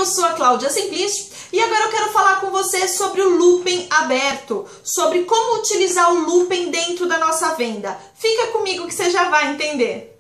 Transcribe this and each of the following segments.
sou a Cláudia Simplício e agora eu quero falar com você sobre o looping aberto, sobre como utilizar o looping dentro da nossa venda. Fica comigo que você já vai entender.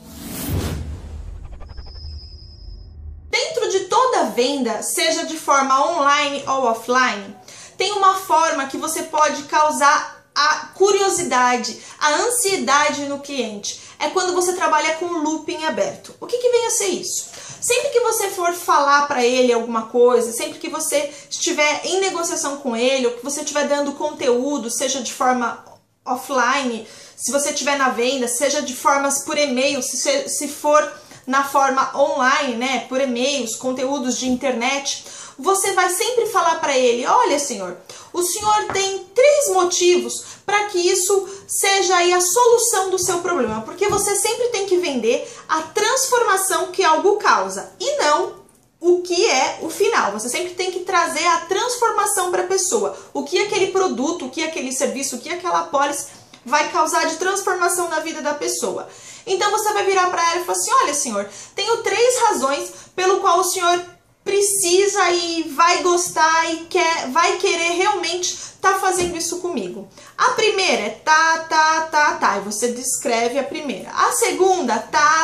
Dentro de toda venda, seja de forma online ou offline, tem uma forma que você pode causar a curiosidade, a ansiedade no cliente. É quando você trabalha com looping aberto. O que vem a ser isso? Sempre que você for falar para ele alguma coisa, sempre que você estiver em negociação com ele, ou que você estiver dando conteúdo, seja de forma offline, se você estiver na venda, seja de formas por e-mail, se for na forma online, né, por e-mails, conteúdos de internet, você vai sempre falar para ele: olha, senhor, o senhor tem 3 motivos para que isso seja aí a solução do seu problema, porque você sempre tem que vender a transformação que algo causa e não o que é o final. Você sempre tem que trazer a transformação para a pessoa, o que aquele produto, o que aquele serviço, o que aquela apólice vai causar de transformação na vida da pessoa. Então você vai virar para ela e falar assim: olha, senhor, tenho 3 razões pelo qual o senhor precisa e vai gostar e vai querer realmente estar fazendo isso comigo. A primeira é tá, e você descreve a primeira. A segunda,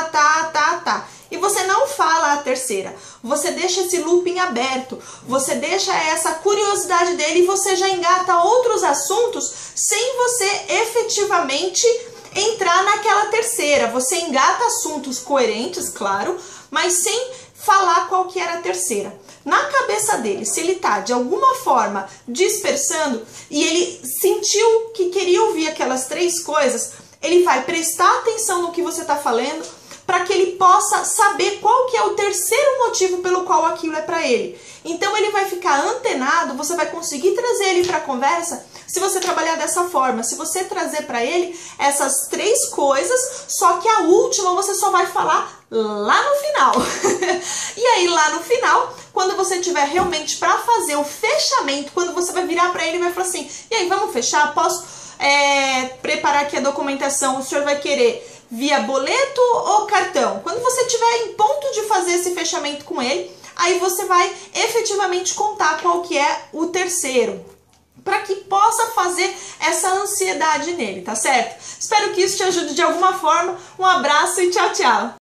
tá, e você não fala a terceira. Você deixa esse looping aberto, você deixa essa curiosidade dele e você já engata outros assuntos sem você efetivamente entrar naquela terceira. Você engata assuntos coerentes, claro, mas sem falar qual que era a terceira. Na cabeça dele, se ele tá de alguma forma dispersando e ele sentiu que queria ouvir aquelas 3 coisas, ele vai prestar atenção no que você tá falando para que ele possa saber qual que é o terceiro motivo pelo qual aquilo é para ele. Então ele vai ficar antenado, você vai conseguir trazer ele para a conversa se você trabalhar dessa forma, se você trazer para ele essas 3 coisas, só que a última você só vai falar lá no final. E aí lá no final, quando você tiver realmente para fazer o fechamento, quando você vai virar para ele e vai falar assim: e aí, vamos fechar? Posso preparar aqui a documentação? O senhor vai querer via boleto ou cartão? Quando você estiver em ponto de fazer esse fechamento com ele, aí você vai efetivamente contar qual que é o terceiro, para que possa fazer essa ansiedade nele, tá certo? Espero que isso te ajude de alguma forma. Um abraço e tchau, tchau!